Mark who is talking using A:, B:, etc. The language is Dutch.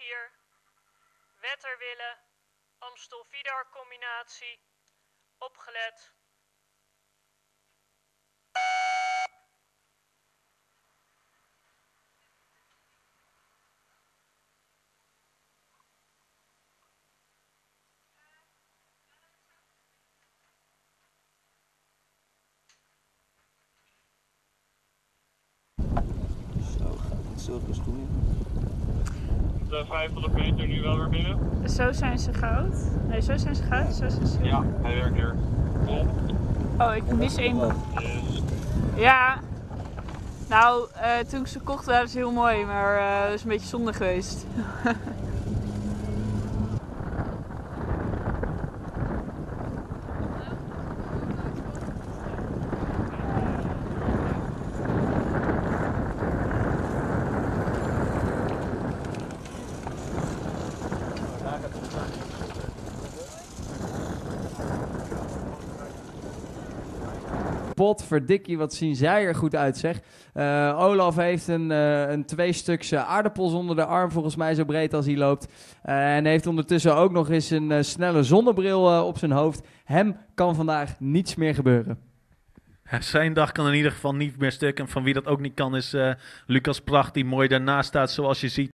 A: 4. Wetterwille, Amstel-Vidar combinatie. Opgelet.
B: Zo gaat het zilveren schoenen.
C: De 500 meter nu wel weer binnen.
A: Zo zijn ze goud. Nee, zo zijn ze goud. Zo zijn ze...
C: Ja, hij werkt er. Vol.
A: Oh, ik mis één.
C: Yes.
A: Ja. Nou, toen ik ze kocht waren ze heel mooi, maar dat is een beetje zonde geweest.
D: Potverdikkie, wat zien zij er goed uit, zeg. Olaf heeft een tweestukse aardappels onder de arm, volgens mij zo breed als hij loopt. En heeft ondertussen ook nog eens een snelle zonnebril op zijn hoofd. Hem kan vandaag niets meer gebeuren.
E: Zijn dag kan in ieder geval niet meer stuk. En van wie dat ook niet kan is Lucas Pracht, die mooi daarnaast staat, zoals je ziet.